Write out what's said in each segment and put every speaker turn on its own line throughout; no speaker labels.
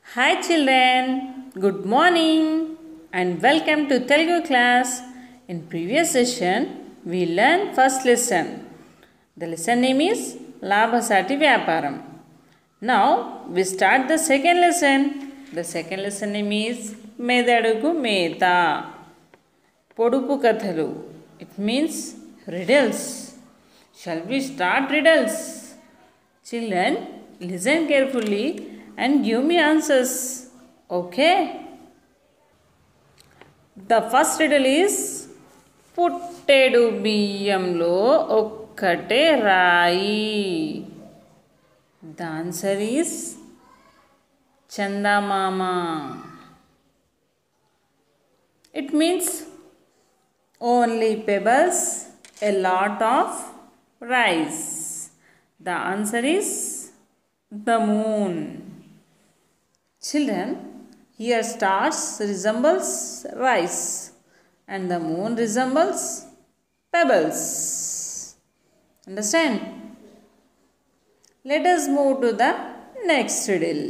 Hi children, good morning and welcome to Telugu class. In previous session, we learned first lesson. The lesson name is Labhasati Vyaparam. Now we start the second lesson. The second lesson name is Medadugu Meta. Podupu Kathalu. It means riddles. Shall we start riddles? Children, listen carefully and give me answers. Okay? The first riddle is పుట్టెడు బియ్యంలో ఒక్కటే రాయి. The answer is Chandamama. It means only pebbles, a lot of rice. The answer is the moon. Children, here stars resembles rice and the moon resembles pebbles. Understand? Let us move to the next riddle.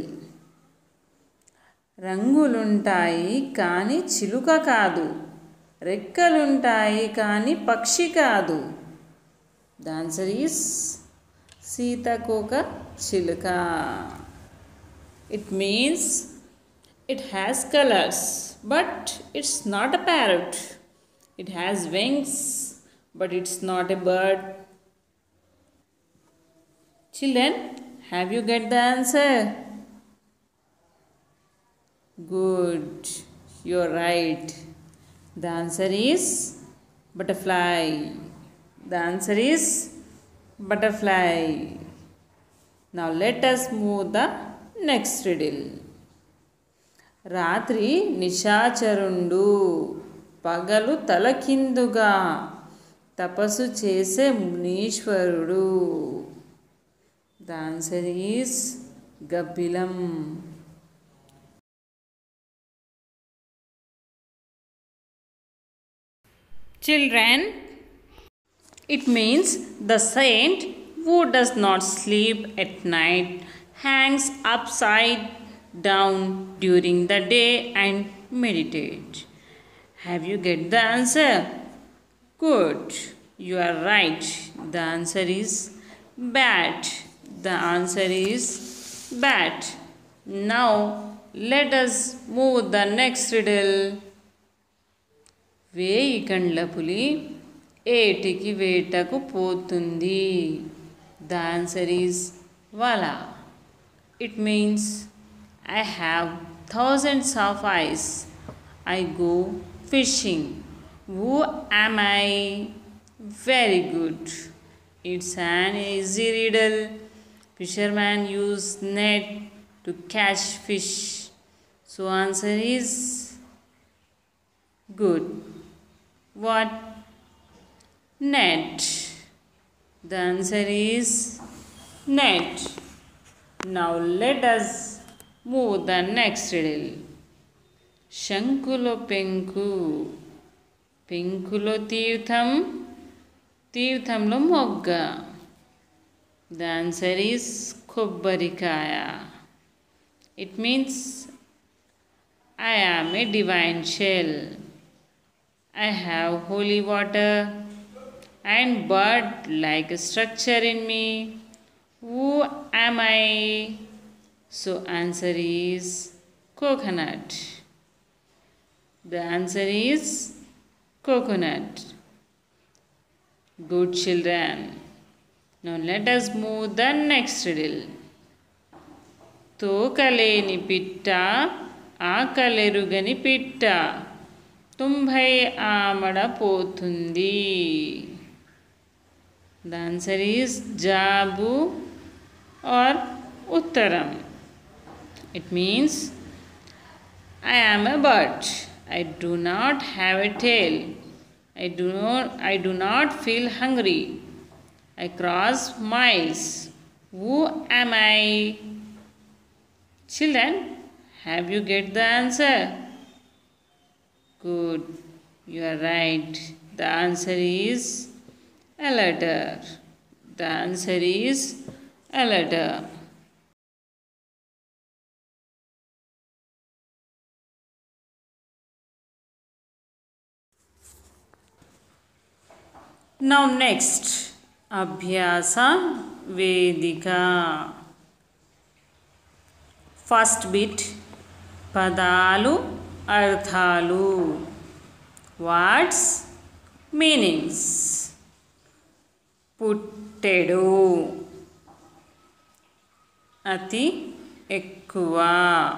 రంగులుంటాయి కానీ చిలుక కాదు, రెక్కలుంటాయి కానీ పక్షి కాదు. The answer is సీతకోక చిలుక. It means it has colors, but it's not a parrot. It has wings, but it's not a bird. Children, have you get the answer? Good, you're right. The answer is butterfly. The answer is butterfly. Now let us move the next riddle. రాత్రి నిశాచరుండు, పగలు తలకిందుగా తపస్సు చేసే మునీశ్వరుడు. The answer is Gabbilam. Children, it means the saint who does not sleep at night hangs upside down during the day and meditate. Have you get the answer? Good, you are right. The answer is bat. The answer is bat. Now let us move the next riddle. వేయి కండ్ల పులి ఏటికి వేటకు పోతుంది. The answer is vala. It means I have thousands of eyes. I go fishing. Who am I? Very good. It's an easy riddle. Fishermen use net to catch fish. So answer is good. What? Net. The answer is net. Now let us move the next riddle. శంకులో పెంకు, పెంకులో తీర్థం, తీర్థంలో మొగ్గ. The answer is కొబ్బరికాయ. It means I am a divine shell. I have holy water and bird-like structure in me. Who am I? So answer is coconut. The answer is coconut. Good children. Now let us move the next riddle. తోకలేని పిట్ట, ఆకలెరుగని పిట్ట, 90 ఆమడ పోతుంది. The answer is Jabu or Uttaram. It means I am a bird. I do not have a tail. I do not feel hungry. I cross miles. Who am I? Children, have you get the answer? Good, you are right. The answer is a letter. The answer is a letter. Now next, Abhyasa Vedika. First bit, Padalu Arthalu. Words, meanings. Puttedu, Ati Ekkuva.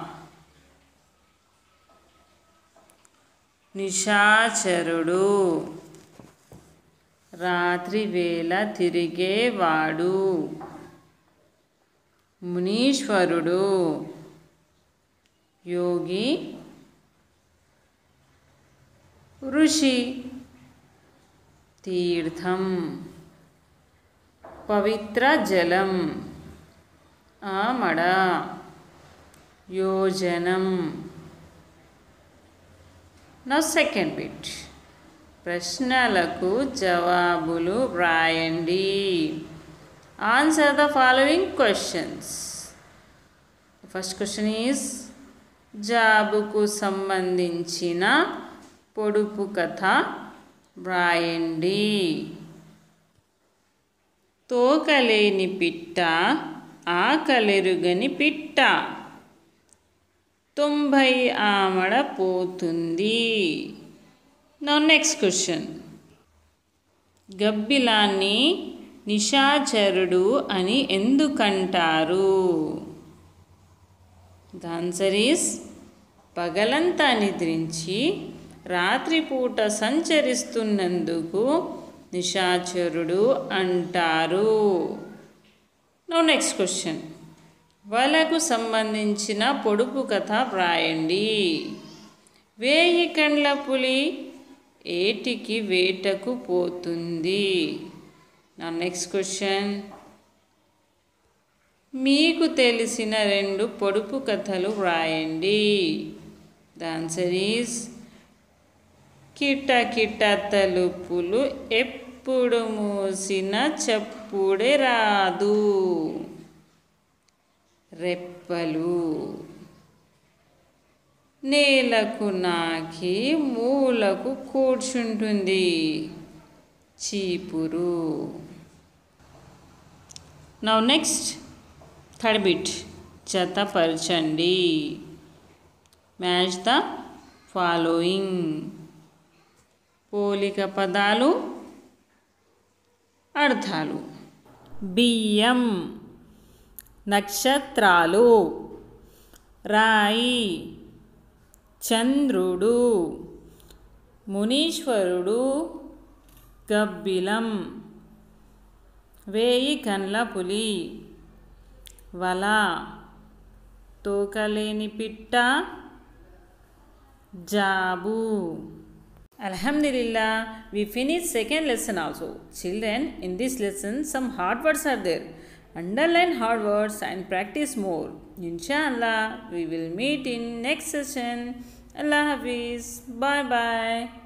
నిశాచరుడు, రాత్రి వేళ తిరిగేవాడు. మునీశ్వరుడు, యోగి, ఋషి. తీర్థం, పవిత్ర జలం. ఆమడ, యోజనం. Now second bit, ప్రశ్నలకు జవాబులు వ్రాయండి. Answer the following questions. The first question is, జాబుకు సంబంధించిన పొడుపు కథ వ్రాయండి. తోకలేని పిట్ట, ఆకలెరుగని పిట్ట, 90 ఆమడ పోతుంది. Now next question. గబ్బిలాన్ని నిశాచరుడు అని ఎందుకంటారు? The answer is, పగలంతా నిద్రించి రాత్రిపూట సంచరిస్తున్నందుకు నిశాచరుడు అంటారు. Now next question. వలకు సంబంధించిన పొడుపు కథ వ్రాయండి. 1000 కండ్ల పులి ఏటికి వేటకు పోతుంది. నా నెక్స్ట్ క్వశ్చన్, మీకు తెలిసిన 2 పొడుపు కథలు వ్రాయండి. ద ఆన్సర్ ఈజ్, కిటకిట తలుపులు ఎప్పుడు మూసిన చప్పుడే రాదు. రెప్పలు, నేలకు నాకి మూలకు కూర్చుంటుంది. చీపురు. నౌ నెక్స్ట్ థర్డ్ బిట్, జతపరచండి. Match the following. పోలిక పదాలు, అర్థాలు. బియ్యం, నక్షత్రాలు. రాయి, చంద్రుడు. మునీశ్వరుడు, గబ్బిలం. 1000 కండ్ల పులి. వల, తోకలేని పిట్ట. జాబు. Alhamdulillah, we finished second lesson also. Children, in this lesson some hard words are there. Underline hard words and practice more. Inshallah, we will meet in next session. Allah Hafiz. Bye bye.